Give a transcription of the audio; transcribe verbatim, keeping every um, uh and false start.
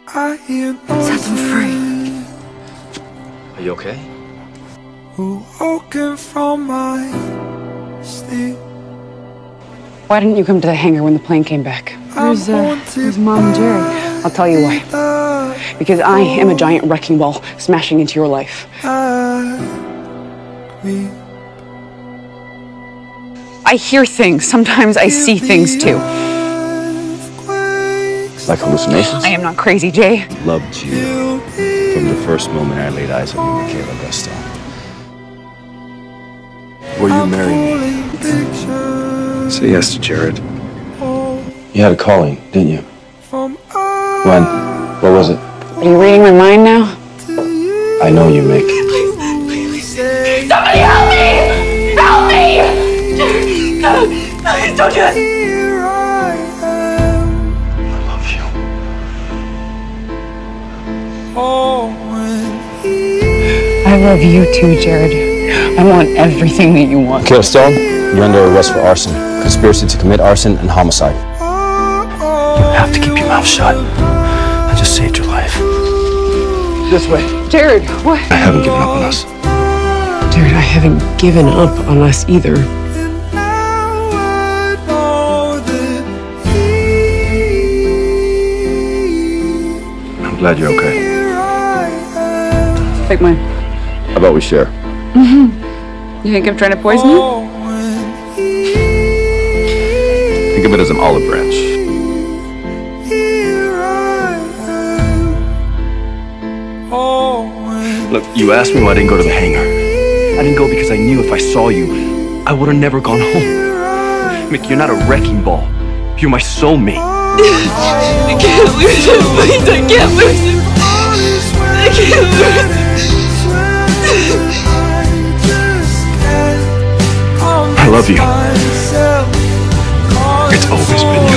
Set them free. Are you okay? Why didn't you come to the hangar when the plane came back? Where's, uh, where's Mom and Jerry? I'll tell you why. Because I am a giant wrecking ball smashing into your life. I hear things. Sometimes I see things too. Like hallucinations? I am not crazy, Jay. Loved you from the first moment I laid eyes on you, Michaela Gusto. Were you married? Say yes to Jared. You had a calling, didn't you? When? What was it? Are you reading my mind now? I know you, Mick. Please, please. Somebody help me! Help me! No, please don't do it! I love you too, Jared. I want everything that you want. Michaela Stone, you're under arrest for arson, conspiracy to commit arson, and homicide. You have to keep your mouth shut. I just saved your life. This way. Jared, what? I haven't given up on us. Jared, I haven't given up on us either. I'm glad you're okay. Take mine. How about we share? Mm-hmm. You think I'm trying to poison you? Think of it as an olive branch. Look, you asked me why I didn't go to the hangar. I didn't go because I knew if I saw you, I would have never gone home. Mick, you're not a wrecking ball. You're my soulmate. I can't lose him, please. I can't lose him. I can't lose him. I love you. It's always been